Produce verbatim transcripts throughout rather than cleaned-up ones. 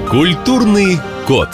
Культурный код.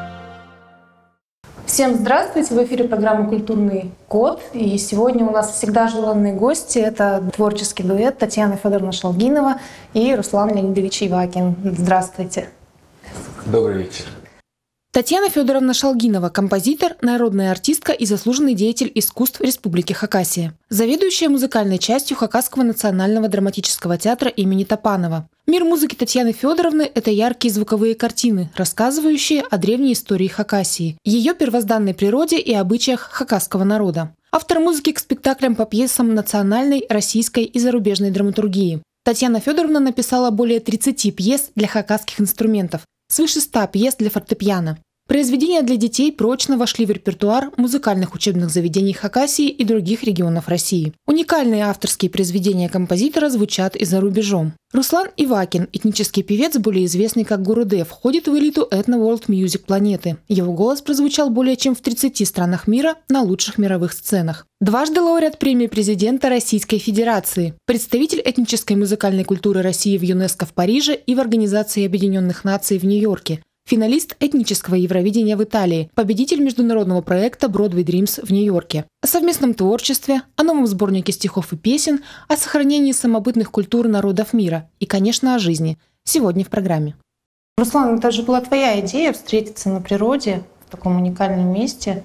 Всем здравствуйте! В эфире программа «Культурный код». И сегодня у нас всегда желанные гости. Это творческий дуэт Татьяна Федоровна Шалгинова и Руслан Леонидович Ивакин. Здравствуйте! Добрый вечер! Татьяна Федоровна Шалгинова – композитор, народная артистка и заслуженный деятель искусств Республики Хакасия. Заведующая музыкальной частью Хакасского национального драматического театра имени Топанова. Мир музыки Татьяны Федоровны – это яркие звуковые картины, рассказывающие о древней истории Хакасии, ее первозданной природе и обычаях хакасского народа. Автор музыки к спектаклям по пьесам национальной, российской и зарубежной драматургии. Татьяна Федоровна написала более тридцати пьес для хакасских инструментов, свыше ста пьес для фортепиано. Произведения для детей прочно вошли в репертуар музыкальных учебных заведений Хакасии и других регионов России. Уникальные авторские произведения композитора звучат и за рубежом. Руслан Ивакин, этнический певец, более известный как Гуруде, входит в элиту Ethno World Music планеты. Его голос прозвучал более чем в тридцати странах мира на лучших мировых сценах. Дважды лауреат премии президента Российской Федерации, представитель этнической музыкальной культуры России в ЮНЕСКО в Париже и в Организации Объединенных Наций в Нью-Йорке. Финалист этнического Евровидения в Италии, победитель международного проекта Broadway Dreams в Нью-Йорке. О совместном творчестве, о новом сборнике стихов и песен, о сохранении самобытных культур народов мира и, конечно, о жизни. Сегодня в программе. Руслан, это же была твоя идея встретиться на природе в таком уникальном месте.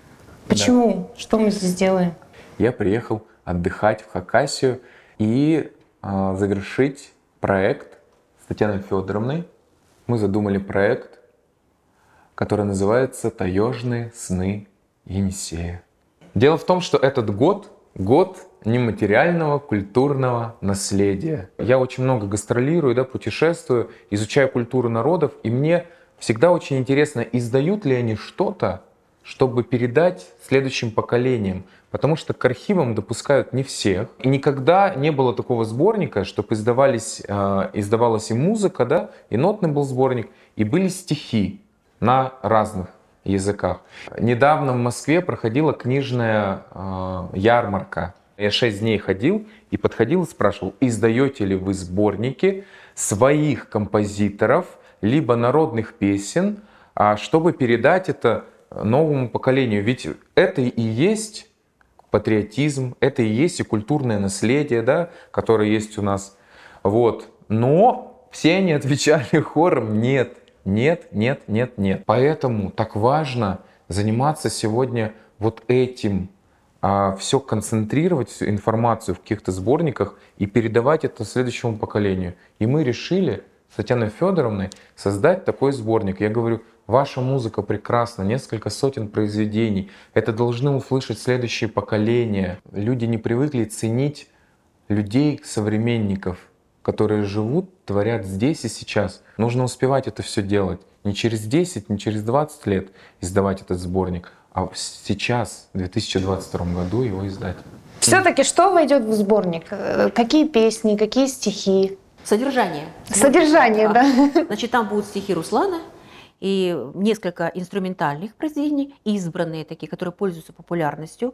Почему? Да. Что мы здесь делаем? Я приехал отдыхать в Хакасию и э, завершить проект с Татьяной Федоровной. Мы задумали проект, который называется «Таежные сны Енисея». Дело в том, что этот год – год нематериального культурного наследия. Я очень много гастролирую, да, путешествую, изучаю культуру народов, и мне всегда очень интересно, издают ли они что-то, чтобы передать следующим поколениям. Потому что к архивам допускают не всех. И никогда не было такого сборника, чтобы издавались, э, издавалась и музыка, да, и нотный был сборник, и были стихи на разных языках. Недавно в Москве проходила книжная э, ярмарка. Я шесть дней ходил и подходил и спрашивал, издаете ли вы сборники своих композиторов, либо народных песен, чтобы передать это новому поколению. Ведь это и есть патриотизм, это и есть и культурное наследие, да, которое есть у нас. Вот. Но все они отвечали хором «нет, нет, нет, нет, нет». Поэтому так важно заниматься сегодня вот этим, а, все концентрировать, всю информацию в каких-то сборниках и передавать это следующему поколению. И мы решили с Татьяной Федоровной создать такой сборник. Я говорю, ваша музыка прекрасна, несколько сотен произведений. Это должны услышать следующие поколения. Люди не привыкли ценить людей, современников, которые живут, творят здесь и сейчас. Нужно успевать это все делать. Не через десять, не через двадцать лет издавать этот сборник, а сейчас, в две тысячи двадцать втором году его издать. Все-таки что войдет в сборник? Какие песни, какие стихи? Содержание. Содержание, вот, да. да. Значит, там будут стихи Руслана и несколько инструментальных произведений, избранные такие, которые пользуются популярностью.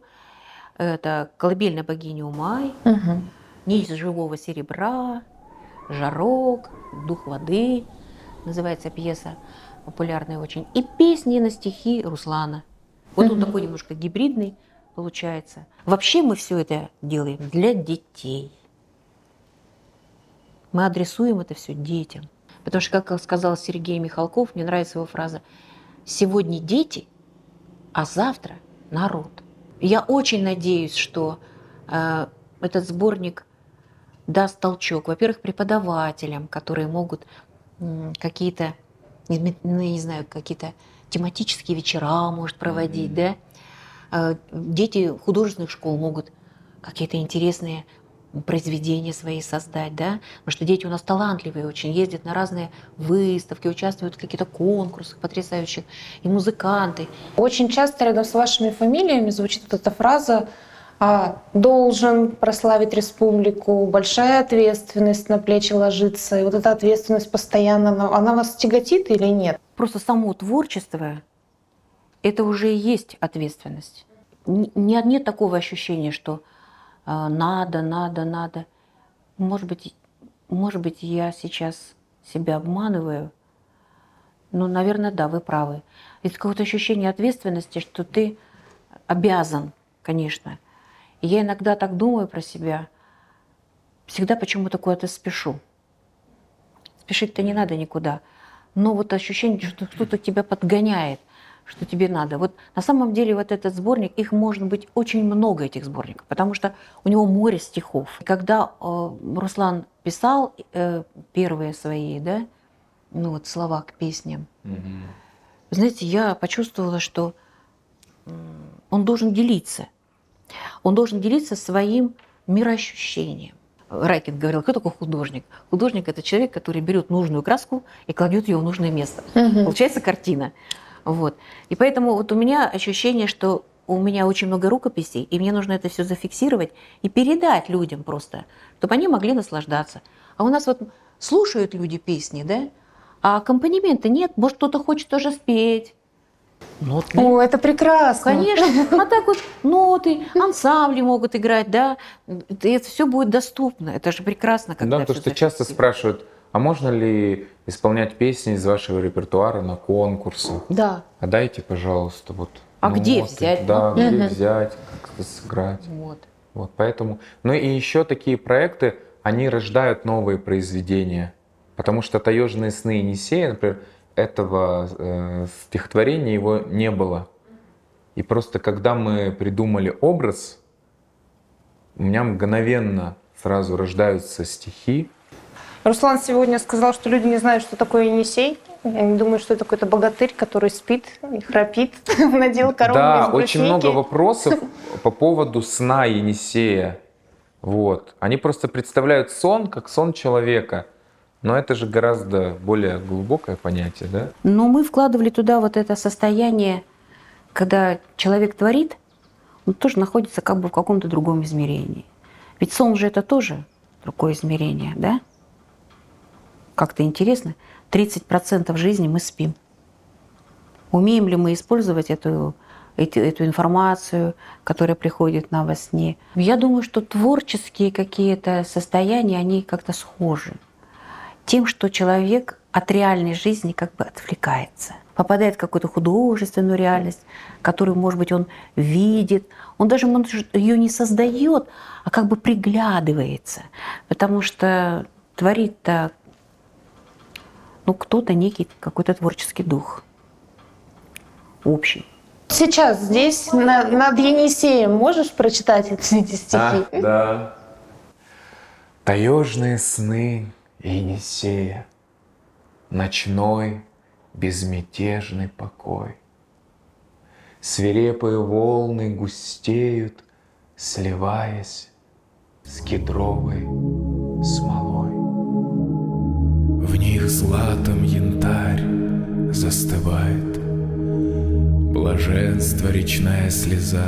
Это «Колыбельная богини Умай», угу. «Нить живого серебра», «Жарок», «Дух воды», называется пьеса, популярная очень, и песни на стихи Руслана. Вот угу. он такой немножко гибридный получается. Вообще мы все это делаем для детей. Мы адресуем это все детям. Потому что, как сказал Сергей Михалков, мне нравится его фраза «Сегодня дети, а завтра народ». Я очень надеюсь, что э, этот сборник даст толчок, во-первых, преподавателям, которые могут э, какие-то, ну, не знаю, какие-то тематические вечера, может, проводить, mm-hmm. да. Э, дети художественных школ могут какие-то интересные произведения свои создать, да, потому что дети у нас талантливые очень, ездят на разные выставки, участвуют в каких-то конкурсах потрясающих, и музыканты. Очень часто рядом с вашими фамилиями звучит вот эта фраза а, «должен прославить республику», «большая ответственность на плечи ложится», и вот эта ответственность постоянно, она, она вас тяготит или нет? Просто само творчество — это уже и есть ответственность. Нет, нет такого ощущения, что надо, надо, надо. Может быть, может быть, я сейчас себя обманываю, Ну, наверное, да, вы правы. Есть какое-то ощущение ответственности, что ты обязан, конечно. И я иногда так думаю про себя. Всегда почему-то куда-то спешу. Спешить-то не надо никуда. Но вот ощущение, что кто-то тебя подгоняет, что тебе надо. Вот на самом деле вот этот сборник, их может быть очень много, этих сборников, потому что у него море стихов. И когда э, Руслан писал э, первые свои, да, ну вот слова к песням, mm-hmm. знаете, я почувствовала, что э, он должен делиться. Он должен делиться своим мироощущением. Райкин говорил, кто такой художник? Художник – это человек, который берет нужную краску и кладет ее в нужное место. Mm-hmm. Получается картина. Вот. И поэтому вот у меня ощущение, что у меня очень много рукописей, и мне нужно это все зафиксировать и передать людям просто, чтобы они могли наслаждаться. А у нас вот слушают люди песни, да, а аккомпанемента нет, может, кто-то хочет тоже спеть. Ноты. О, это прекрасно. Конечно. А так вот ноты, ансамбли могут играть, да, и это все будет доступно. Это же прекрасно. Когда да, потому что часто спрашивают, а можно ли исполнять песни из вашего репертуара на конкурсах? Да. А дайте, пожалуйста, вот. А ноты, где взять? Да, ну? где угу. взять, как-то сыграть. Вот. Вот, поэтому. Ну и еще такие проекты, они рождают новые произведения. Потому что «Таежные сны Енисея», например, этого э, стихотворения его не было. И просто когда мы придумали образ, у меня мгновенно сразу рождаются стихи. Руслан сегодня сказал, что люди не знают, что такое Енисей. Они думают, что это какой-то богатырь, который спит и храпит, надел корону Да, из брусники. очень много вопросов по поводу сна Енисея. Вот. Они просто представляют сон как сон человека. Но это же гораздо более глубокое понятие, да? Но мы вкладывали туда вот это состояние, когда человек творит, он тоже находится как бы в каком-то другом измерении. Ведь сон же это тоже другое измерение, да? Как-то интересно. тридцать процентов жизни мы спим. Умеем ли мы использовать эту, эту, эту информацию, которая приходит нам во сне? Я думаю, что творческие какие-то состояния, они как-то схожи. Тем, что человек от реальной жизни как бы отвлекается, попадает в какую-то художественную реальность, которую, может быть, он видит. Он даже, может, ее не создает, а как бы приглядывается, потому что творит-то ну, кто-то, некий какой-то творческий дух общий. Сейчас здесь на, над Енисеем можешь прочитать эти стихи? А, да. Таежные сны Енисея, ночной безмятежный покой. Свирепые волны густеют, сливаясь с кедровой смолой. В них златом янтарь застывает, блаженство речная слеза,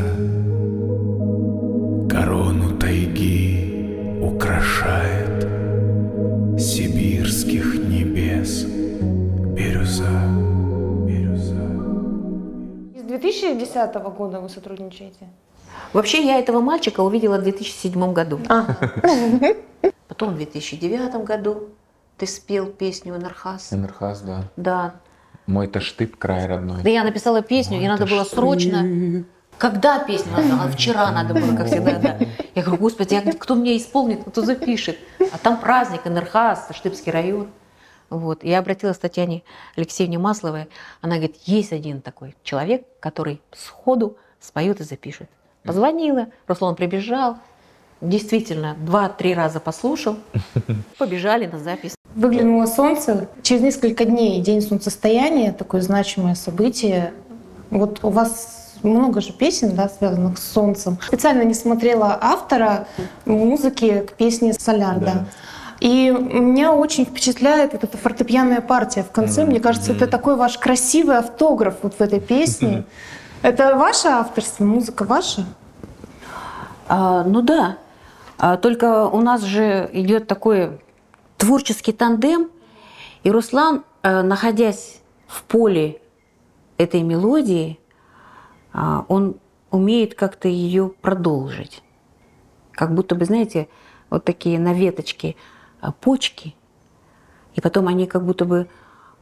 корону тайги украшает сибирских небес бирюза. бирюза. С две тысячи десятого года вы сотрудничаете? Вообще я этого мальчика увидела в две тысячи седьмом году. А. Потом в две тысячи девятом году ты спел песню «Энерхаз». Энерхаз, да. Да. Мой Таштып, край родной. Да я написала песню, Мой и надо было Таштып. срочно. Когда песню надо? Вчера надо было, как всегда. Да. Я говорю, господи, я, кто мне исполнит, кто запишет? А там праздник, Энерхаз, Таштыбский район. Вот. Я обратилась к Татьяне Алексеевне Масловой. Она говорит, есть один такой человек, который сходу споет и запишет. Позвонила, Руслан прибежал. Действительно, два-три раза послушал. Побежали на запись. Выглянуло солнце. Через несколько дней день солнцестояния, такое значимое событие. Вот у вас много же песен, да, связанных с солнцем. Специально не смотрела автора музыки к песне «Соляр». Да. И меня очень впечатляет вот эта фортепианная партия в конце. Mm-hmm. Мне кажется, это такой ваш красивый автограф вот в этой песне. Это ваше авторство, музыка ваша? А, ну да. А, только у нас же идет такой творческий тандем, и Руслан, а, находясь в поле этой мелодии, а, он умеет как-то ее продолжить. Как будто бы, знаете, вот такие на веточке а, почки, и потом они как будто бы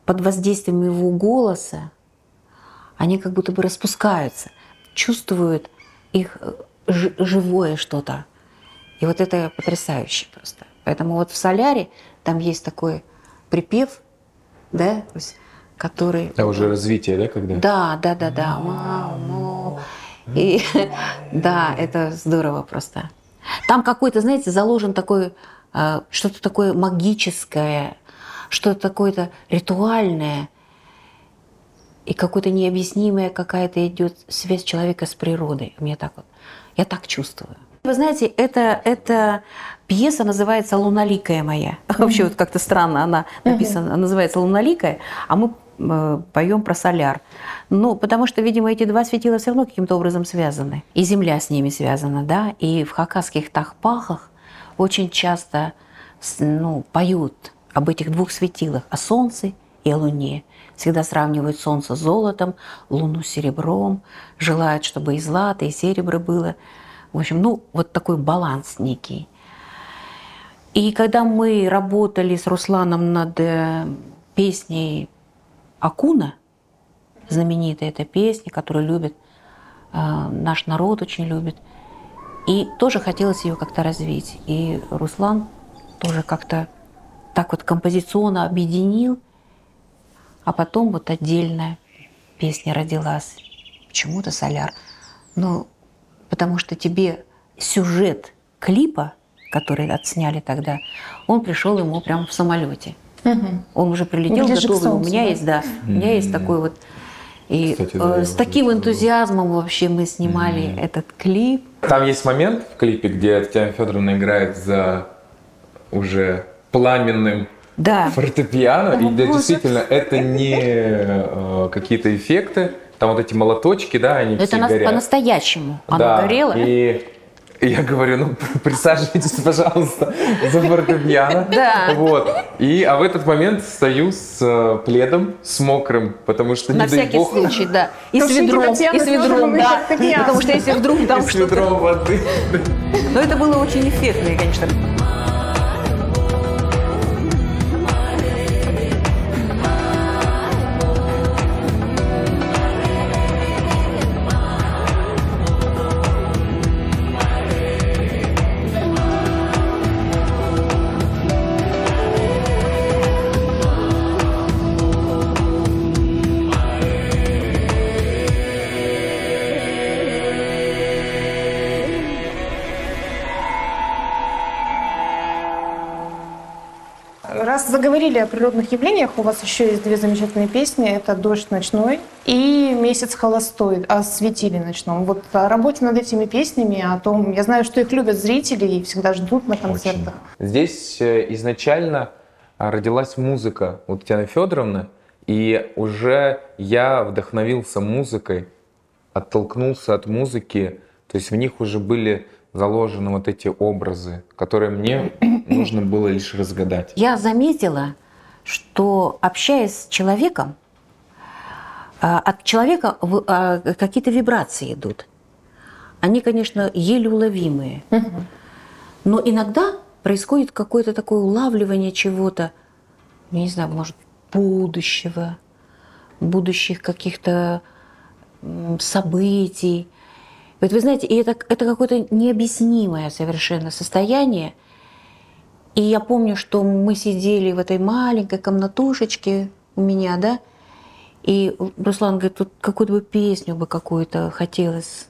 под воздействием его голоса, они как будто бы распускаются, чувствуют их живое что-то. И вот это потрясающе просто. Поэтому вот в «Соляре» там есть такой припев, да, который... А уже развитие, да, когда? Да, да, да, да. Мау, мау. И да, это здорово просто. Там какой-то, знаете, заложен такой, что-то такое магическое, что-то такое-то ритуальное, и какое-то необъяснимая какая-то идет связь человека с природой. Мне так вот, я так чувствую. Вы знаете, это, эта пьеса называется «Луналикая моя». Mm-hmm. Вообще вот как-то странно она написана, mm-hmm. называется «Луналикая», а мы э, поем про «Соляр». Ну, потому что, видимо, эти два светила все равно каким-то образом связаны. И земля с ними связана, да. И в хакасских тахпахах очень часто ну, поют об этих двух светилах, о солнце и о луне. Всегда сравнивают солнце с золотом, луну с серебром, желают, чтобы и злато, и серебро было. В общем, ну, вот такой баланс некий. И когда мы работали с Русланом над песней «Акуна», знаменитая эта песня, которую любит, э, наш народ очень любит, и тоже хотелось ее как-то развить. И Руслан тоже как-то так вот композиционно объединил, а потом вот отдельная песня родилась. Почему-то «Соляр». Ну, потому что тебе сюжет клипа, который отсняли тогда, он пришел ему прямо в самолете. Угу. Он уже прилетел, готовый. У меня есть, да, у меня есть такой вот. И Кстати, да, э, с таким энтузиазмом вообще мы снимали mm-hmm. этот клип. Там есть момент в клипе, где Татьяна Федоровна играет за уже пламенным да. фортепиано, oh, и где действительно это не э, какие-то эффекты, там вот эти молоточки, да, они это все нас горят. По-настоящему оно да, горело. И я говорю, ну присаживайтесь, пожалуйста, за фортепиано. Да. Вот. И, а в этот момент стою с э, пледом, с мокрым, потому что, на не дай всякий бог... случай, да. И с ведром, и с ведром, да. Потому что если вдруг там что-то... с ведром воды. Но это было очень эффектно, конечно. Раз заговорили о природных явлениях, у вас еще есть две замечательные песни. Это «Дождь ночной» и «Месяц холостой» о светиле ночном. Вот о работе над этими песнями, о том, я знаю, что их любят зрители и всегда ждут на концертах. Очень. Здесь изначально родилась музыка у Татьяны Федоровны, и уже я вдохновился музыкой, оттолкнулся от музыки, то есть в них уже были заложены вот эти образы, которые мне нужно было лишь разгадать. Я заметила, что общаясь с человеком, от человека какие-то вибрации идут. Они, конечно, еле уловимые. Угу. Но иногда происходит какое-то такое улавливание чего-то, я не знаю, может, будущего, будущих каких-то событий. Вот вы знаете, и это, это какое-то необъяснимое совершенно состояние. И я помню, что мы сидели в этой маленькой комнатушечке у меня, да, и Руслан говорит, тут какую-то бы песню бы какую-то хотелось.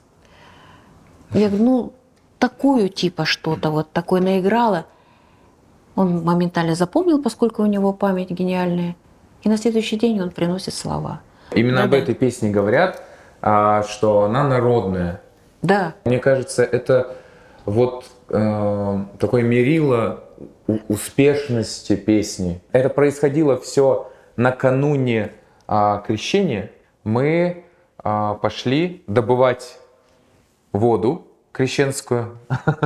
Я говорю, ну, такую типа что-то, вот такое наиграла. Он моментально запомнил, поскольку у него память гениальная. И на следующий день он приносит слова. Именно да, об да. этой песне говорят, что она народная. Да. Мне кажется, это вот э, такое мерило успешности песни. Это происходило все накануне э, крещения. Мы э, пошли добывать воду крещенскую.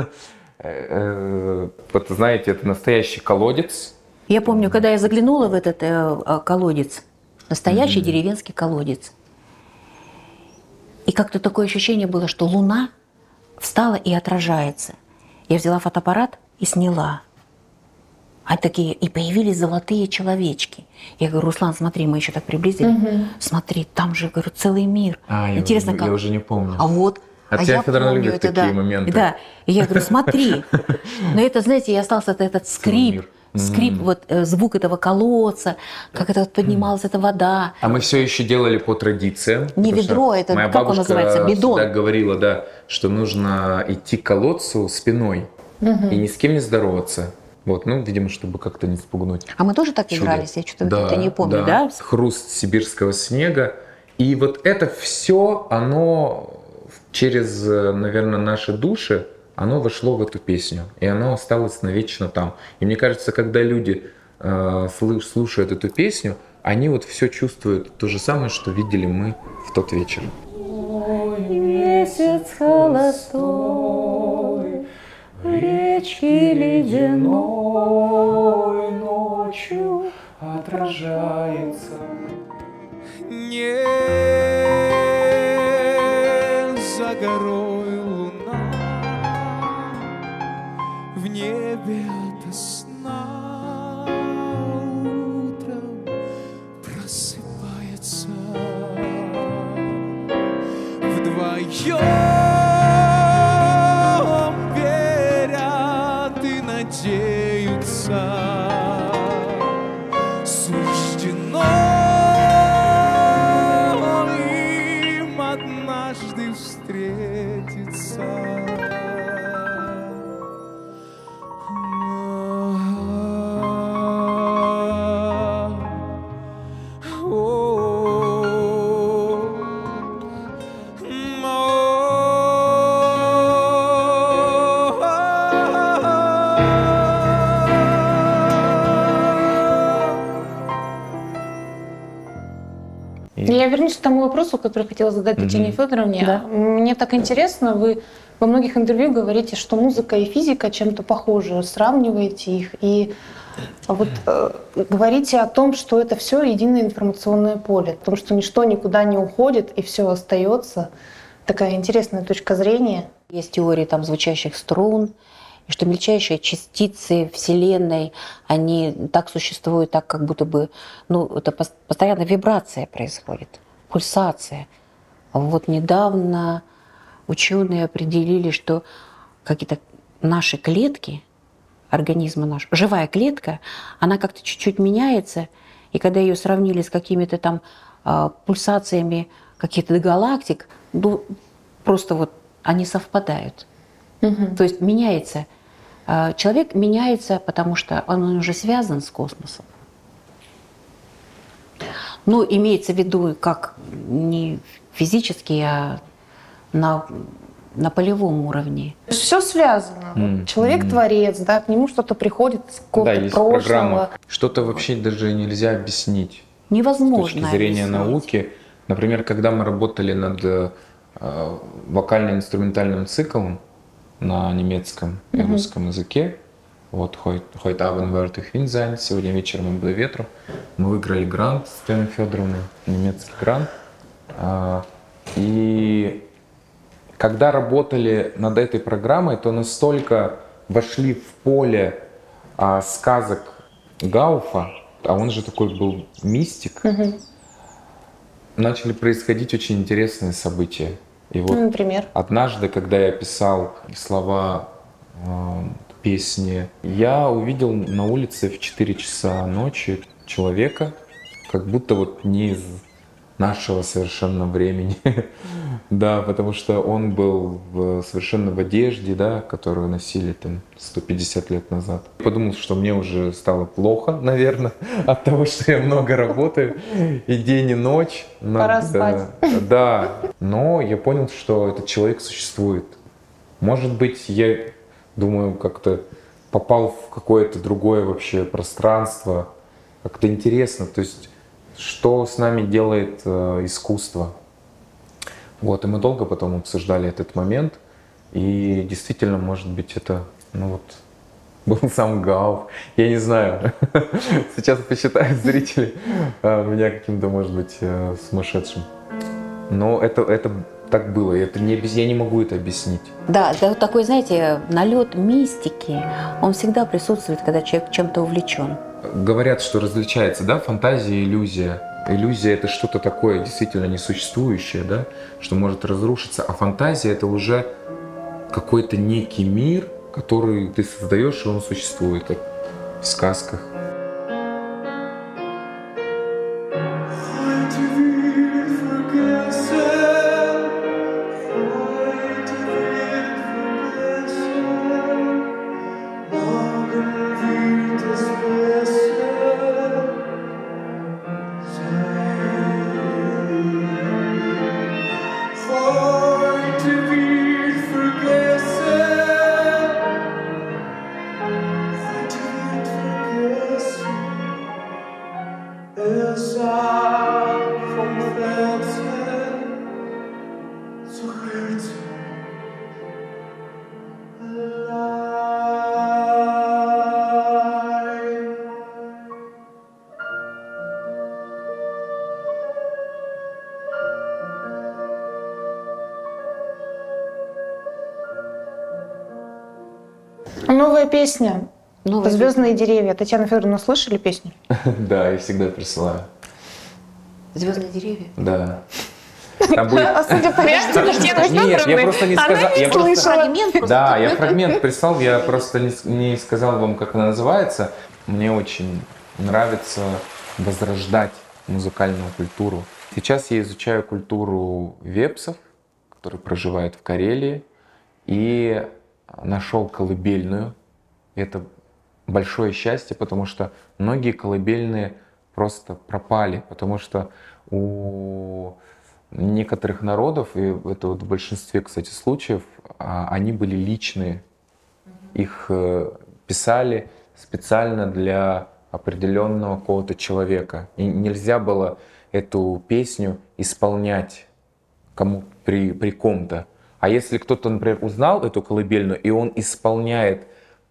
Вот знаете, это настоящий колодец. Я помню, когда я заглянула в этот э, колодец, настоящий mm-hmm. деревенский колодец, и как-то такое ощущение было, что луна встала и отражается. Я взяла фотоаппарат и сняла. А такие, и появились золотые человечки. Я говорю, Руслан, смотри, мы еще так приблизили. Угу. Смотри, там же, говорю, целый мир. А, Интересно, я, как... я уже не помню. А вот, От а тебя, я Федоровна, помню любит это, такие да. моменты. Да, и я говорю, смотри. Но это, знаете, и остался этот скрип. Скрип, mm. вот э, звук этого колодца, как это вот поднималась mm. эта вода. А мы все еще делали по традициям. Не ведро, это моя как он называется, бидон. Моя бабушка говорила, да, что нужно идти к колодцу спиной mm-hmm. и ни с кем не здороваться. Вот, ну, видимо, чтобы как-то не спугнуть. А мы тоже так чудо. Игрались? Я что-то да, не помню, да? да? Хруст сибирского снега. И вот это все, оно через, наверное, наши души, оно вошло в эту песню, и оно осталось навечно там. И мне кажется, когда люди э, слушают эту песню, они вот все чувствуют то же самое, что видели мы в тот вечер. Ой, месяц холостой, речки ледяной ночью отражается. Не за горой луна, в небе ото сна утром просыпается. Вдвоем верят и надеются. Суждено им однажды встретиться. Я вернусь к тому вопросу, который хотела задать Татьяне mm-hmm. Федоровне. Да. Мне так интересно, вы во многих интервью говорите, что музыка и физика чем-то похожи, сравниваете их и вот э, говорите о том, что это все единое информационное поле, о том, что ничто никуда не уходит и все остается. Такая интересная точка зрения. Есть теории там звучащих струн, и что мельчайшие частицы Вселенной, они так существуют, так как будто бы, ну, это постоянно вибрация происходит, пульсация. А вот недавно ученые определили, что какие-то наши клетки, организма наш, живая клетка, она как-то чуть-чуть меняется, и когда ее сравнили с какими-то там а, пульсациями каких-то галактик, ну, просто вот они совпадают. Угу. То есть меняется. Человек меняется, потому что он уже связан с космосом. Ну, имеется в виду как не физически, а на, на полевом уровне. Все связано. Mm. Человек mm. творец, да, к нему что-то приходит из какого-то да, есть прошлого. Программа. Что-то вообще даже нельзя объяснить. Невозможно. С точки зрения объяснить. Науки. Например, когда мы работали над э, вокально-инструментальным циклом на немецком и mm-hmm. русском языке, вот «Heute Abend wird ich Wind sein», сегодня вечером я буду ветру, мы выиграли грант с Татьяной Федоровной, немецкий грант. И когда работали над этой программой, то настолько вошли в поле а, сказок Гауфа, а он же такой был мистик, mm-hmm. начали происходить очень интересные события. И вот например? Однажды, когда я писал слова э, песни, я увидел на улице в четыре часа ночи человека, как будто вот не из нашего совершенно времени. Да, потому что он был в, совершенно в одежде, да, которую носили там сто пятьдесят лет назад. Подумал, что мне уже стало плохо, наверное, от того, что я много работаю и день, и ночь. Пора спать. Да, но я понял, что этот человек существует. Может быть, я думаю, как-то попал в какое-то другое вообще пространство. Как-то интересно, то есть что с нами делает э, искусство. Вот, и мы долго потом обсуждали этот момент, и действительно, может быть, это, ну вот, был сам Гауф. Я не знаю, сейчас посчитают зрители э, меня каким-то, может быть, э, сумасшедшим. Но это, это так было. Это не, объяс- я не могу это объяснить. Да, это вот такой, знаете, налет мистики, он всегда присутствует, когда человек чем-то увлечен. Говорят, что различается, да, фантазия и иллюзия. Иллюзия — это что-то такое действительно несуществующее, да, что может разрушиться, а фантазия — это уже какой-то некий мир, который ты создаешь, и он существует, как в сказках. Новая песня. Новая «Звездные деревья». Татьяна Федоровна, слышали песню? Да, я всегда присылаю. «Звездные деревья». Да. Там будет... А судя по реакции Татьяны Нет, я просто не сказал. она не я просто- слышала. Фрагмент просто. Да, я фрагмент прислал, я просто не, с- не сказал вам, как она называется. Мне очень нравится возрождать музыкальную культуру. Сейчас я изучаю культуру вепсов, которые проживают в Карелии, и нашел колыбельную. Это большое счастье, потому что многие колыбельные просто пропали, потому что у некоторых народов, и это вот в большинстве, кстати, случаев, а, они были личные. Их э, писали специально для определенного какого-то человека. И нельзя было эту песню исполнять кому при, при ком-то. А если кто-то, например, узнал эту колыбельную, и он исполняет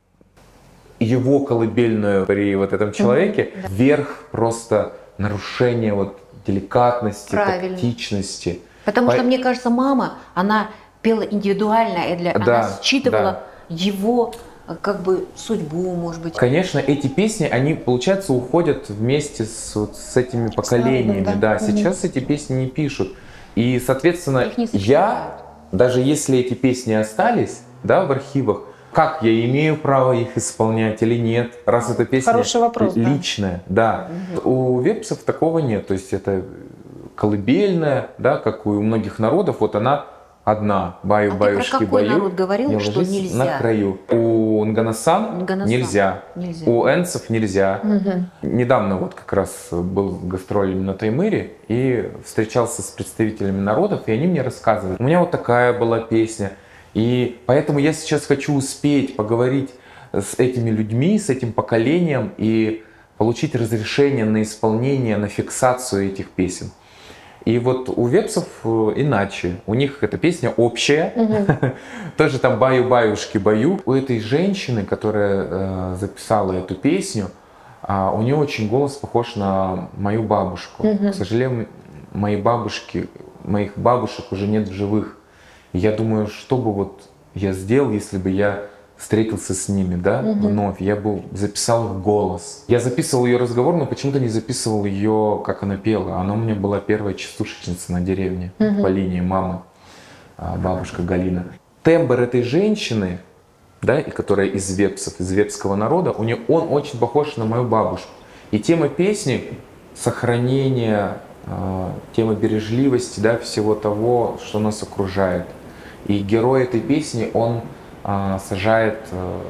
его колыбельную при вот этом человеке, да. вверх просто нарушение вот деликатности, Правильно. тактичности. Потому По- что, мне кажется, мама, она пела индивидуально, и для... Да, она считывала да. его э, как бы судьбу, может быть. Конечно, эти песни, они, получается, уходят вместе с, вот, с этими поколениями. народом, да. да. Сейчас эти песни не пишут. И, соответственно, Их не я, сочиняют. даже если эти песни остались, да, в архивах, как я имею право их исполнять или нет, раз эта песня Хороший вопрос, да. личная, да. У вепсов такого нет, то есть это колыбельная, да, как у многих народов, вот она одна, баю, А ты про баюшки, какой баю, народ говорил, не что ложись нельзя? на краю. У Нганасан Нганасан. нельзя, Нельзя. у энцев нельзя. Мгм. Недавно вот как раз был гастроль на Таймыре и встречался с представителями народов, и они мне рассказывали. У меня вот такая была песня, и поэтому я сейчас хочу успеть поговорить с этими людьми, с этим поколением и получить разрешение на исполнение, на фиксацию этих песен. И вот у вепсов э, иначе. У них эта песня общая. Тоже там баю-баюшки-баю. У этой женщины, которая э, записала эту песню, а, у нее очень голос похож на мою бабушку. К сожалению, мои бабушки, моих бабушек уже нет в живых. И я думаю, что бы вот я сделал, если бы я встретился с ними, да, вновь, я бы записал их голос. Я записывал ее разговор, но почему-то не записывал ее, как она пела. Она у меня была первая частушечница на деревне по линии мамы, а, бабушка Галина. Тембр этой женщины, да, и которая из вепсов, из вепского народа, у нее, он очень похож на мою бабушку. И тема песни — сохранение, э, тема бережливости, да, всего того, что нас окружает. И герой этой песни, он э, сажает э,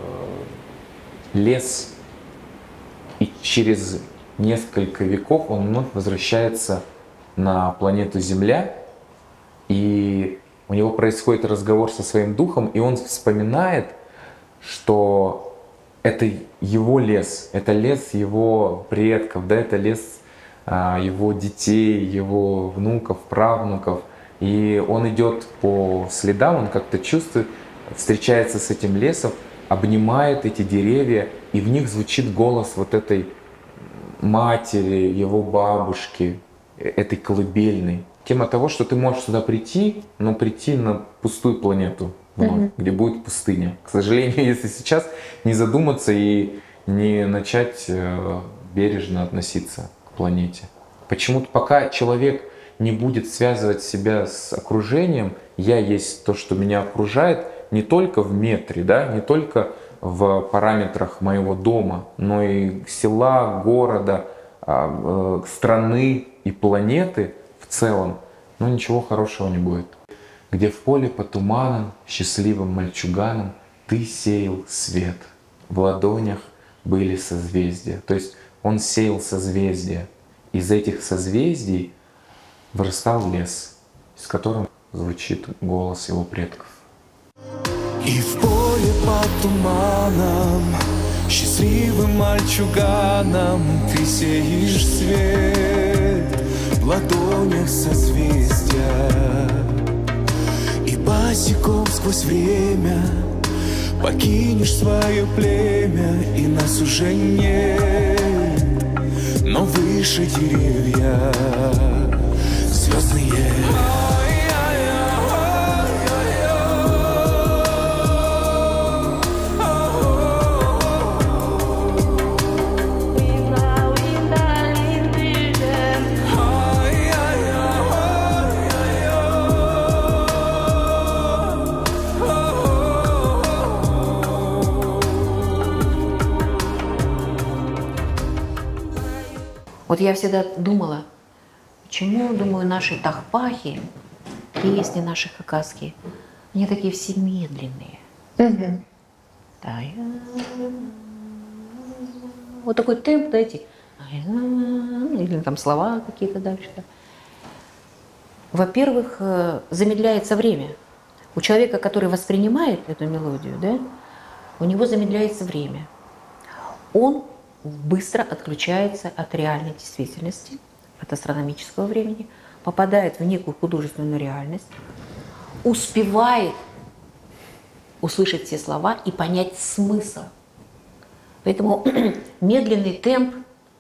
лес, и через несколько веков он вновь возвращается на планету Земля, и у него происходит разговор со своим духом, и он вспоминает, что это его лес, это лес его предков, да, это лес а, его детей, его внуков, правнуков. И он идет по следам, он как-то чувствует, встречается с этим лесом, обнимает эти деревья, и в них звучит голос вот этой матери, его бабушки, этой колыбельной. тема того, что ты можешь сюда прийти, но прийти на пустую планету вновь, mm-hmm. где будет пустыня. К сожалению, если сейчас не задуматься и не начать э, бережно относиться к планете. Почему-то пока человек не будет связывать себя с окружением, я есть то, что меня окружает, не только в метре, да, не только в параметрах моего дома, но и села, города, э, страны и планеты в целом, но ничего хорошего не будет. Где в поле по туманам, счастливым мальчуганам ты сеял свет, в ладонях были созвездия. То есть он сеял созвездия. Из этих созвездий вырастал лес, из которого звучит голос его предков. И в поле по туманам, счастливым мальчуганам ты сеешь свет, в ладонях созвездия. И босиком сквозь время покинешь свое племя, и нас уже нет, но выше деревья звездные. Вот я всегда думала, почему, думаю, наши тахпахи, песни наши хакасские, они такие все медленные. Угу. Да. Вот такой темп, знаете, или там слова какие-то дальше. Во-первых, замедляется время. У человека, который воспринимает эту мелодию, да, у него замедляется время. Он быстро отключается от реальной действительности, от астрономического времени, попадает в некую художественную реальность, успевает услышать все слова и понять смысл. Поэтому медленный темп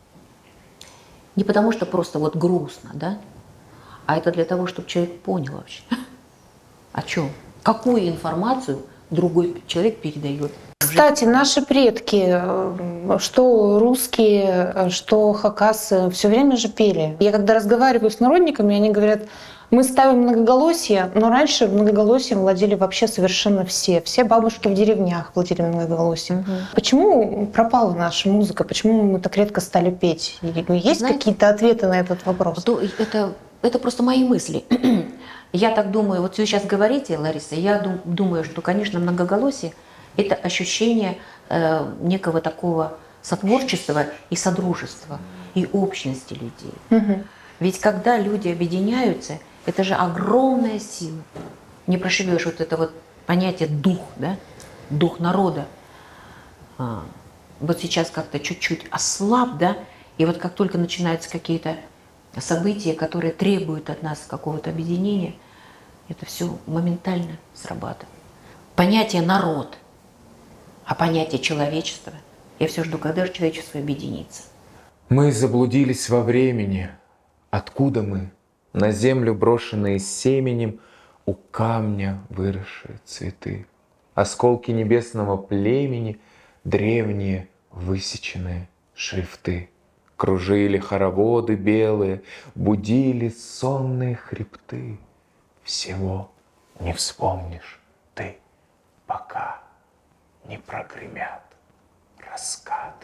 не потому, что просто вот грустно, да, а это для того, чтобы человек понял вообще, о чем, какую информацию другой человек передает. Кстати, наши предки, что русские, что хакасы, все время же пели. Я когда разговариваю с народниками, они говорят, мы ставим многоголосие, но раньше многоголосием владели вообще совершенно все. Все бабушки в деревнях владели многоголосием. Угу. Почему пропала наша музыка? Почему мы так редко стали петь? Есть какие-то ответы на этот вопрос? Это, это просто мои мысли. Я так думаю, вот вы сейчас говорите, Лариса, я думаю, что, конечно, многоголосие – это ощущение э, некого такого сотворчества и содружества, и общности людей. Угу. Ведь когда люди объединяются, это же огромная сила. Не прошибешь вот это вот понятие дух, да? Дух народа. А, вот сейчас как-то чуть-чуть ослаб, да? И вот как только начинаются какие-то события, которые требуют от нас какого-то объединения, это все моментально срабатывает. Понятие народ, а понятие человечества, я все жду, когда же человечество объединится. Мы заблудились во времени. Откуда мы? На землю брошенные семенем, у камня выросшие цветы. Осколки небесного племени, древние высеченные шрифты. Кружили хороводы белые, будили сонные хребты. Всего не вспомнишь ты, пока не прогремят раскаты.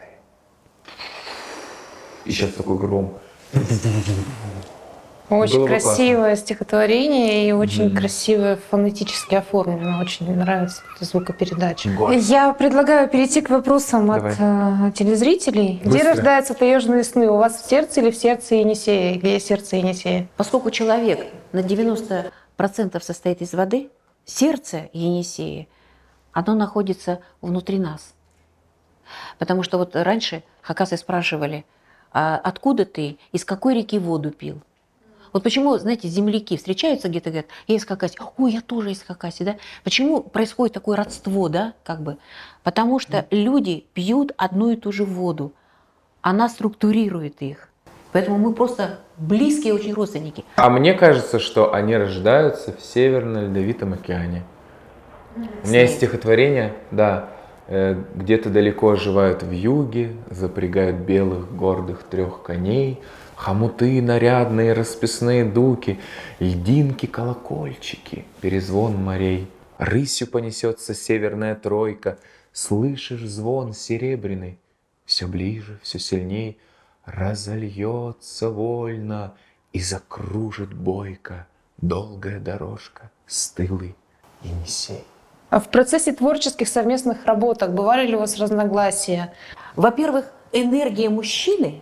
И сейчас такой гром. Очень Было красивое классно. Стихотворение и очень Mm-hmm. красиво фонетически оформлено. Очень мне нравится эта звукопередача. Гость. Я предлагаю перейти к вопросам Давай. от э, телезрителей. Где Быстро. рождаются таежные сны? У вас в сердце или в сердце Енисея? Где сердце Енисея? Поскольку человек на девяносто процентов состоит из воды, сердце Енисея, оно находится внутри нас. Потому что вот раньше хакасы спрашивали, а откуда ты, из какой реки воду пил? Вот почему, знаете, земляки встречаются где-то, говорят, я из Хакасии, ой, я тоже из Хакасии, да? Почему происходит такое родство, да, как бы? Потому что люди пьют одну и ту же воду, она структурирует их. Поэтому мы просто близкие очень родственники. А мне кажется, что они рождаются в Северно-Ледовитом океане. У меня есть стихотворение, да, где-то далеко оживают вьюги, запрягают белых гордых трех коней, хомуты нарядные, расписные дуки, льдинки, колокольчики, перезвон морей. Рысью понесется северная тройка, слышишь звон серебряный, все ближе, все сильней, разольется вольно и закружит бойко долгая дорожка стылый Енисей. А в процессе творческих совместных работ бывали ли у вас разногласия? Во-первых, энергия мужчины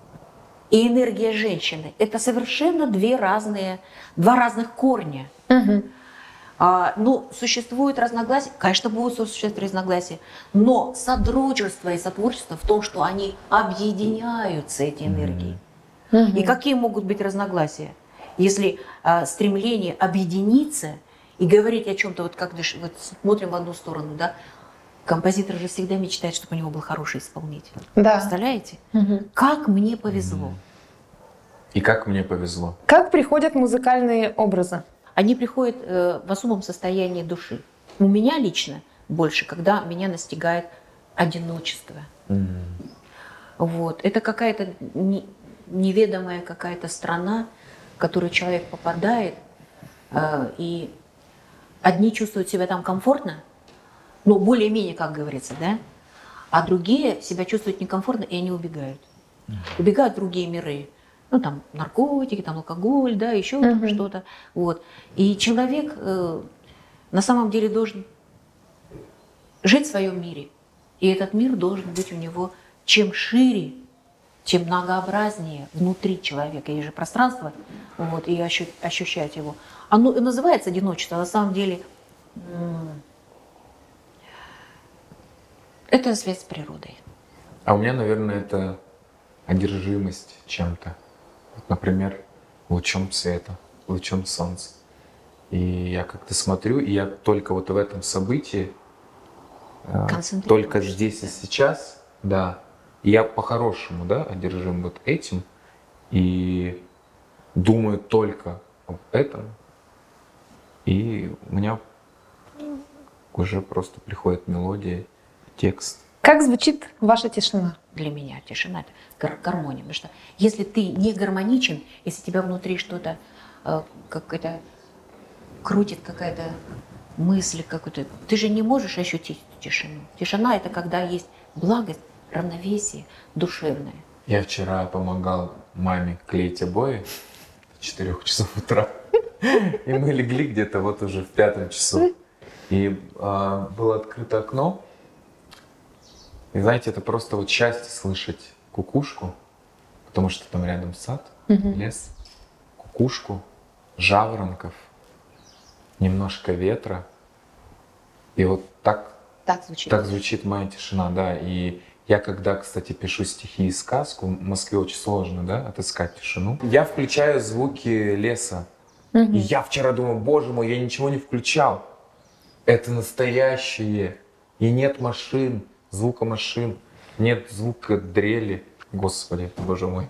и энергия женщины – это совершенно две разные, два разных корня. Угу. А, ну, существует разногласия, конечно, будут существовать разногласия, но содружество и сотворчество в том, что они объединяются, эти энергии. Угу. И какие могут быть разногласия? Если а, стремление объединиться и говорить о чем-то, вот как вот смотрим в одну сторону, да, композитор же всегда мечтает, чтобы у него был хороший исполнитель. Да. Представляете? Угу. Как мне повезло. И как мне повезло. Как приходят музыкальные образы? Они приходят э, в особом состоянии души. У меня лично больше, когда меня настигает одиночество. Mm. Вот. Это какая-то не, неведомая какая-то страна, в которую человек попадает, э, и одни чувствуют себя там комфортно, ну, более-менее, как говорится, да, а другие себя чувствуют некомфортно, и они убегают. Mm. Убегают в другие миры. Ну, там, наркотики, там, алкоголь, да, еще mm-hmm. что-то. Вот. И человек э, на самом деле должен жить в своем мире. И этот мир должен быть у него чем шире, чем многообразнее внутри человека. Есть же пространство, вот, и ощу- ощущать его. Оно называется одиночество, а на самом деле м- это связь с природой. А у меня, наверное, это одержимость чем-то. Вот, например, лучом света, лучом солнца. И я как-то смотрю, и я только вот в этом событии, только здесь и сейчас, да, и я по-хорошему, да, одержим вот этим, и думаю только об этом, и у меня уже просто приходит мелодия, текст. Как звучит ваша тишина? Для меня тишина – это гармония. Потому что если ты не гармоничен, если тебя внутри что-то э, какое-то крутит, какая-то мысль, какую-то, ты же не можешь ощутить тишину. Тишина – это когда есть благость, равновесие душевное. Я вчера помогал маме клеить обои в четырех часов утра. И мы легли где-то вот уже в пятом часу. И э, было открыто окно. И знаете, это просто вот счастье слышать кукушку, потому что там рядом сад, mm-hmm. лес, кукушку, жаворонков, немножко ветра. И вот так, так, звучит. так звучит моя тишина, да. И я когда, кстати, пишу стихи и сказку, в Москве очень сложно, да, отыскать тишину. Я включаю звуки леса. Mm-hmm. И я вчера думал, боже мой, я ничего не включал. Это настоящее. И нет машин. Звука машин, нет звука дрели. Господи, боже мой.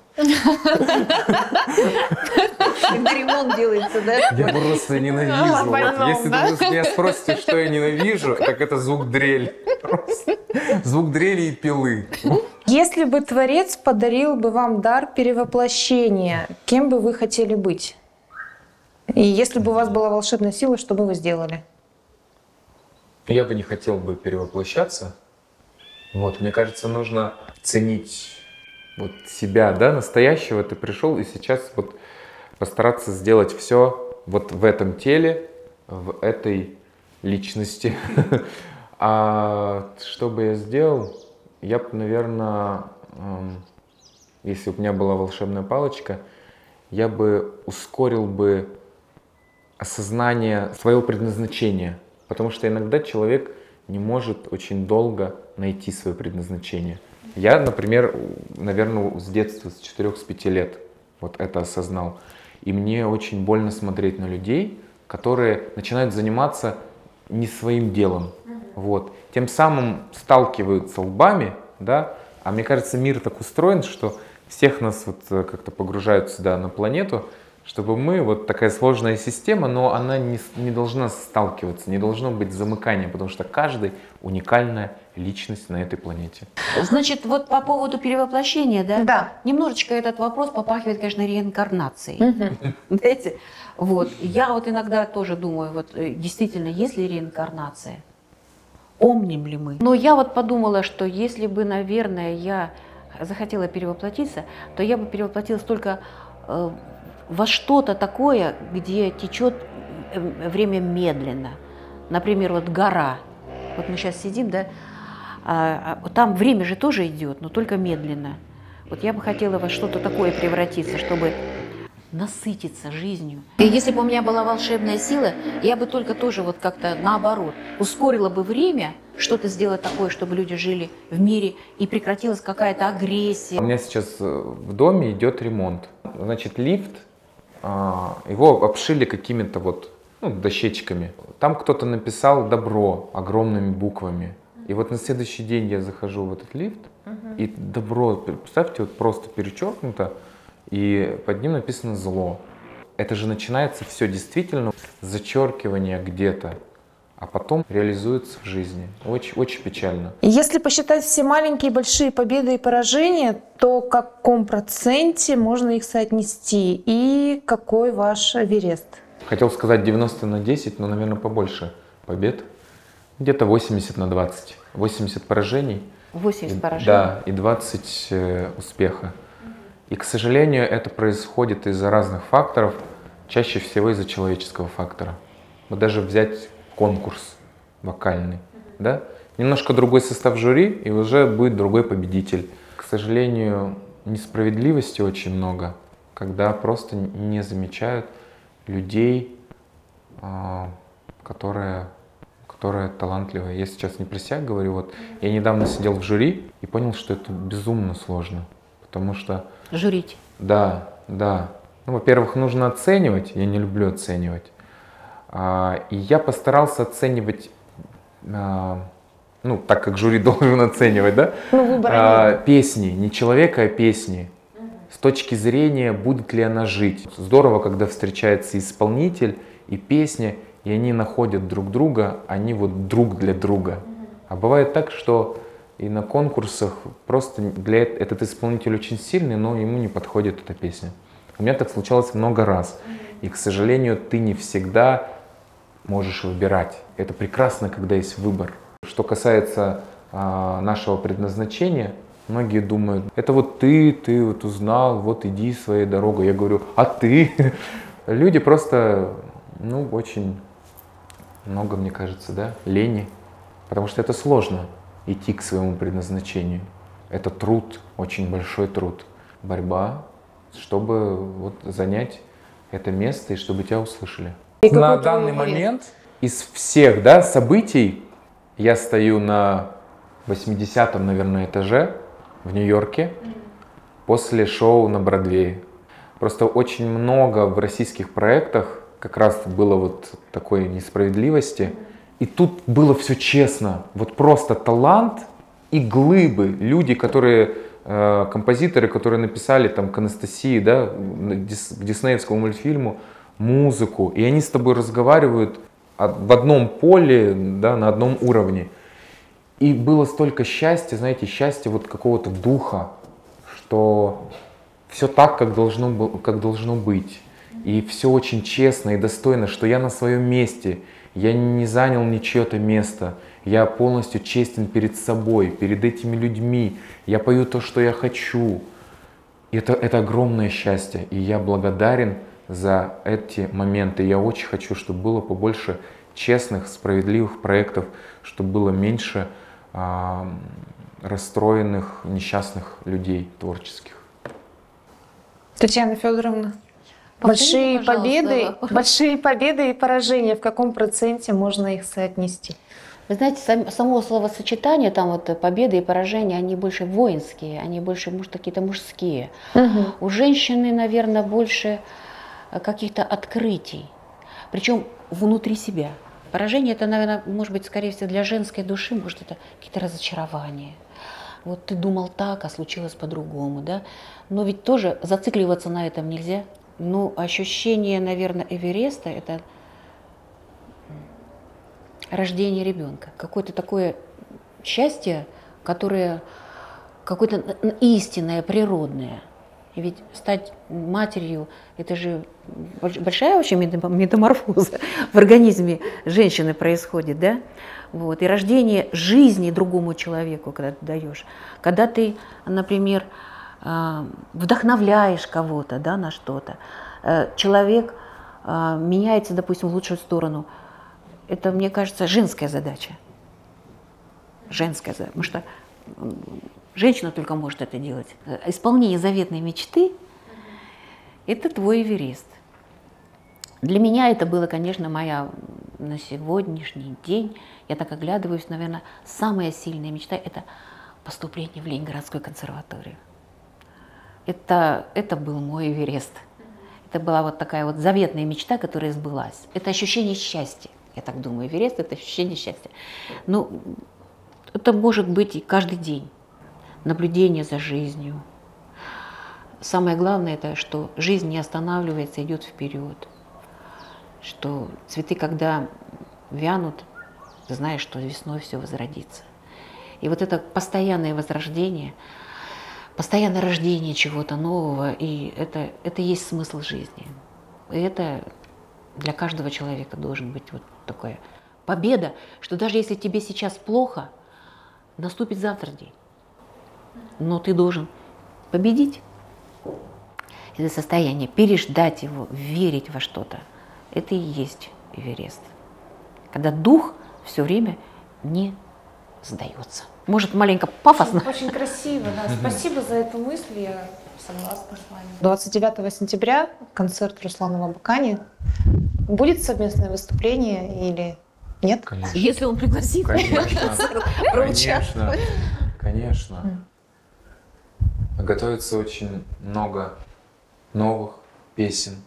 Когда ремонт делается, да? Я просто ненавижу. Вот, если вы меня спросите, что я ненавижу, так это звук дрель. Просто. Звук дрели и пилы. Если бы Творец подарил бы вам дар перевоплощения, кем бы вы хотели быть? И если бы у вас была волшебная сила, что бы вы сделали? Я бы не хотел бы перевоплощаться. Вот, мне кажется, нужно ценить вот себя, да, настоящего. Ты пришел и сейчас вот постараться сделать все вот в этом теле, в этой личности. А что бы я сделал? Я бы, наверное, если бы у меня была волшебная палочка, я бы ускорил бы осознание своего предназначения. Потому что иногда человек не может очень долго найти свое предназначение. Я, например, наверное, с детства, с четырёх, с пяти лет вот это осознал. И мне очень больно смотреть на людей, которые начинают заниматься не своим делом. Вот. Тем самым сталкиваются лбами, да. А мне кажется, мир так устроен, что всех нас вот как-то погружают сюда на планету, чтобы мы, вот такая сложная система, но она не, не должна сталкиваться, не должно быть замыкания, потому что каждый уникальная личность на этой планете. Значит, вот по поводу перевоплощения, да? Да. Немножечко этот вопрос попахивает, конечно, реинкарнацией. Мгм. Знаете? Вот. Я вот иногда тоже думаю, вот э, действительно, есть ли реинкарнация? Помним ли мы? Но я вот подумала, что если бы, наверное, я захотела перевоплотиться, то я бы перевоплотилась только э, во что-то такое, где течет время медленно. Например, вот гора. Вот мы сейчас сидим, да, а, а, там время же тоже идет, но только медленно. Вот я бы хотела во что-то такое превратиться, чтобы насытиться жизнью. И если бы у меня была волшебная сила, я бы только тоже вот как-то наоборот ускорила бы время, что-то сделать такое, чтобы люди жили в мире и прекратилась какая-то агрессия. У меня сейчас в доме идет ремонт. Значит, лифт, его обшили какими-то вот ну, дощечками. Там кто-то написал «добро» огромными буквами. И вот на следующий день я захожу в этот лифт, uh-huh. и «добро», представьте, вот просто перечеркнуто, и под ним написано «зло». Это же начинается все действительно с зачеркивания где-то, а потом реализуется в жизни. Очень, очень печально. Если посчитать все маленькие и большие победы и поражения, то в каком проценте можно их соотнести? И какой ваш Эверест? Хотел сказать девяносто на десять, но, наверное, побольше побед. Где-то восемьдесят на двадцать. восемьдесят поражений. восемьдесят и, поражений? Да, и двадцать э, успеха. И, к сожалению, это происходит из-за разных факторов, чаще всего из-за человеческого фактора. Вот даже взять конкурс вокальный, да? Немножко другой состав жюри, и уже будет другой победитель. К сожалению, несправедливости очень много, когда просто не замечают людей, которые, которые талантливые. Я сейчас не про себя говорю, вот я недавно сидел в жюри и понял, что это безумно сложно, потому что... Жюрить. Да, да. Ну, во-первых, нужно оценивать, я не люблю оценивать. И я постарался оценивать, ну, так как жюри должен оценивать, да, ну, а, песни, не человека, а песни. С точки зрения, будет ли она жить. Здорово, когда встречается исполнитель и песня, и они находят друг друга, они вот друг для друга. А бывает так, что и на конкурсах просто для этот исполнитель очень сильный, но ему не подходит эта песня. У меня так случалось много раз. И, к сожалению, ты не всегда можешь выбирать. Это прекрасно, когда есть выбор. Что касается а, нашего предназначения, многие думают, это вот ты, ты вот узнал, вот иди своей дорогой. Я говорю, а ты? Люди просто, ну, очень много, мне кажется, да, лени. Потому что это сложно идти к своему предназначению. Это труд, очень большой труд. Борьба, чтобы вот занять это место и чтобы тебя услышали. И на данный момент из всех, да, событий я стою на восьмидесятом, наверное, этаже в Нью-Йорке после шоу на Бродвее. Просто очень много в российских проектах как раз было вот такой несправедливости. И тут было все честно. Вот просто талант и глыбы. Люди, которые, э, композиторы, которые написали там к Анастасии, да, к диснеевскому мультфильму, музыку, и они с тобой разговаривают в одном поле, да, на одном уровне. И было столько счастья, знаете, счастья вот какого-то духа, что все так, как должно, как должно быть. И все очень честно и достойно, что я на своем месте, я не занял ничье-то место, я полностью честен перед собой, перед этими людьми, я пою то, что я хочу. И это, это огромное счастье, и я благодарен за эти моменты. Я очень хочу, чтобы было побольше честных, справедливых проектов, чтобы было меньше а, расстроенных, несчастных людей творческих. Татьяна Федоровна, большие победы, большие победы и поражения, в каком проценте можно их соотнести? Вы знаете, сам, само словосочетание, там вот победы и поражения, они больше воинские, они больше, может, какие-то мужские. Угу. У женщины, наверное, больше каких-то открытий, причем внутри себя. Поражение это, наверное, может быть, скорее всего, для женской души, может, это какие-то разочарования, Вот ты думал так, а случилось по-другому, да? Но ведь тоже зацикливаться на этом нельзя. Ну, ощущение, наверное, Эвереста – это рождение ребенка. Какое-то такое счастье, которое какое-то истинное, природное. И ведь стать матерью – это же большая вообще метаморфоза в организме женщины происходит, да? Вот. И рождение жизни другому человеку, когда ты даешь. Когда ты, например, вдохновляешь кого-то, да, на что-то, человек меняется, допустим, в лучшую сторону. Это, мне кажется, женская задача. Женская задача. Потому что женщина только может это делать. Исполнение заветной мечты – это твой Эверест. Для меня это было, конечно, моя на сегодняшний день, я так оглядываюсь, наверное, самая сильная мечта – это поступление в Ленинградскую консерваторию. Это, это был мой Эверест. Это была вот такая вот заветная мечта, которая сбылась. Это ощущение счастья. Я так думаю, Эверест – это ощущение счастья. Ну, это может быть и каждый день. Наблюдение за жизнью. Самое главное – это что жизнь не останавливается, идет вперед. Что цветы, когда вянут, ты знаешь, что весной все возродится. И вот это постоянное возрождение, постоянное рождение чего-то нового, и это, это и есть смысл жизни. И это для каждого человека должен быть вот такая победа, что даже если тебе сейчас плохо, наступит завтра день. Но ты должен победить. Это состояние, переждать его, верить во что-то. Это и есть Эверест. Когда дух все время не сдается. Может, маленько пафосно. Очень красиво, да. Спасибо за эту мысль, я согласна с вами. двадцать девятого сентября концерт Руслана Лобакани. Будет совместное выступление или нет? Конечно. Если он пригласит. Конечно, конечно, конечно. Готовится очень много новых песен.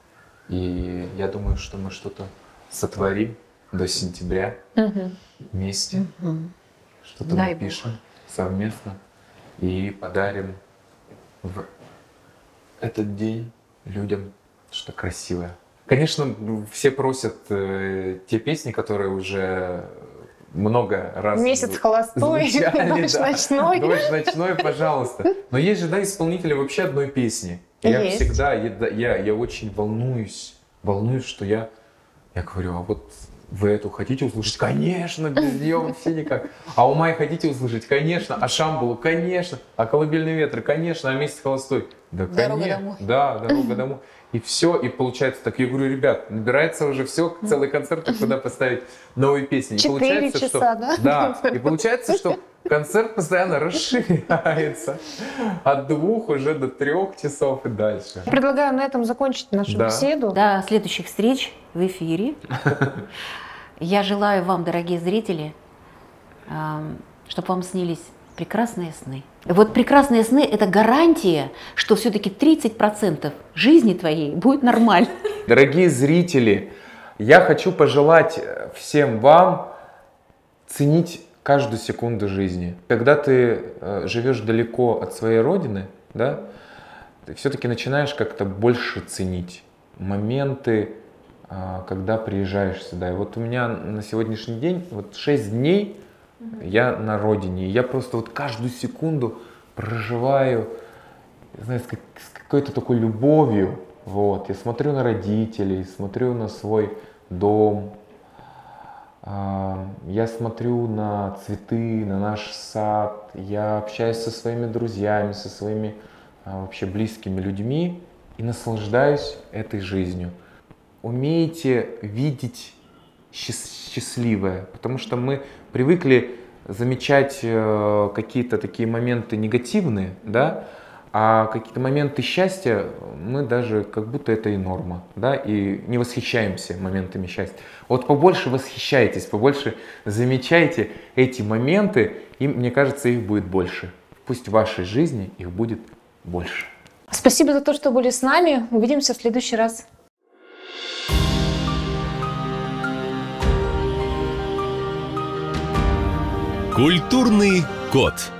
И я думаю, что мы что-то сотворим до сентября Угу. вместе. Угу. Что-то Дай напишем совместно и подарим в этот день людям что-то красивое. Конечно, все просят э, те песни, которые уже много раз Месяц холостой, звучали, дождь да. ночной. Дождь ночной, пожалуйста. Но есть же, да, исполнители вообще одной песни. Я Есть. всегда, я, я, я очень волнуюсь, волнуюсь, что я, я говорю, а вот вы эту хотите услышать? Конечно, без нее вообще никак. А у Майи хотите услышать? Конечно. А Шамбалу? Конечно. А Колыбельные ветры? Конечно. А Месяц холостой? Да, Дорога конечно. домой. Да, дорога домой. И все, и получается так. Я говорю, ребят, набирается уже все, целый концерт, куда поставить новые песни. И Четыре получается, часа, что, да? Да, и получается, что концерт постоянно расширяется от двух уже до трех часов и дальше. Предлагаю на этом закончить нашу Да. беседу. До следующих встреч в эфире. Я желаю вам, дорогие зрители, чтобы вам снились прекрасные сны. Вот прекрасные сны – это гарантия, что все-таки тридцать процентов жизни твоей будет нормально. Дорогие зрители, я хочу пожелать всем вам ценить каждую секунду жизни. Когда ты э, живешь далеко от своей родины, да, ты все-таки начинаешь как-то больше ценить моменты, э, когда приезжаешь сюда. И вот у меня на сегодняшний день вот шесть дней я на родине. И я просто вот каждую секунду проживаю, знаешь, с, как, с какой-то такой любовью. Вот. Я смотрю на родителей, смотрю на свой дом. Я смотрю на цветы, на наш сад, я общаюсь со своими друзьями, со своими вообще близкими людьми и наслаждаюсь этой жизнью. Умейте видеть счастливое, потому что мы привыкли замечать какие-то такие моменты негативные, да, а какие-то моменты счастья мы даже как будто это и норма, да, и не восхищаемся моментами счастья. Вот побольше восхищайтесь, побольше замечайте эти моменты, и мне кажется, их будет больше. Пусть в вашей жизни их будет больше. Спасибо за то, что были с нами. Увидимся в следующий раз. Культурный код.